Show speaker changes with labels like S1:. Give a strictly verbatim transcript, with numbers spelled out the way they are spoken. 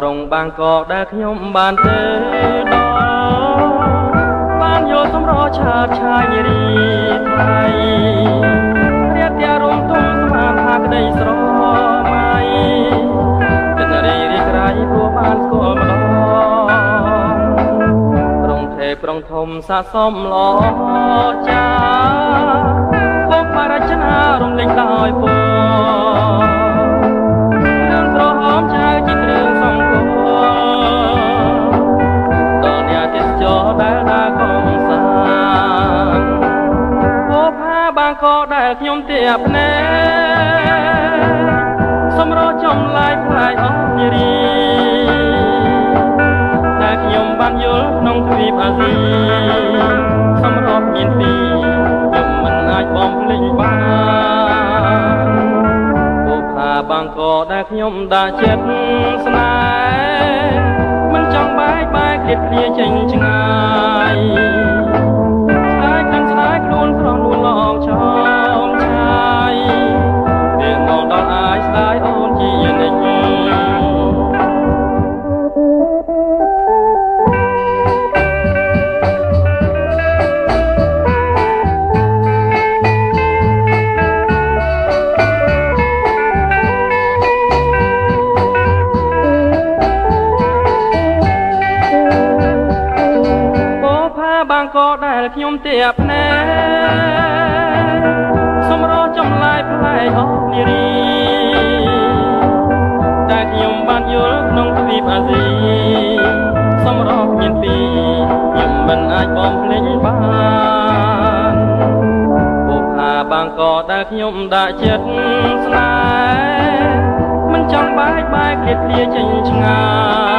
S1: ក្រុងបាងកកដែលខ្ញុំបានទៅដល់បានយកសម្រឆាតឆាយនារីថ្លៃរៀបតែរំទុំស្មានថាក្តីស្រមៃចិត្តនារីរីក្រៃព្រោះបានស្គាល់ម្ដងក្រុងថេប្រងធំស័ក្តិសមល្អចាពុកបរចនារំលេងដោយពណ៌ក៏ដែលខ្ញុំទៀបណែសម្រោចំឡាយផ្លាយអស់នារីតែខ្ញុំបានយល់ក្នុងទ្វីបអាស៊ីសម្រាប់មានពីរខ្ញុំមិនអាចបំភ្លេចបានពុកផាបាងក៏ដែលខ្ញុំដាក់ចិត្តស្នេហ៍មិនចង់បែកបែកឃ្លាតគ្នាចេញឆ្ងាយខ្លួនស្រស់លួនឡងឆោមឆាយពេលមកដល់អាយស្ដាយអូនជានិច្ចពោផាបាងក៏ដែលខ្ញុំទៀបណែសម្រោចំឡាយផ្លែអស់នារីតែខ្ញុំបានយល់ក្នុងទ្វីបអាស៊ីសម្រាប់មានពីរខ្ញុំមិនអាចបំភ្លេចបានពុកផាបាងក៏ដែលខ្ញុំដាក់ចិត្តស្នេហ៍មិនចង់បែកបែកឃ្លាតគ្នាចេញឆ្ងាយ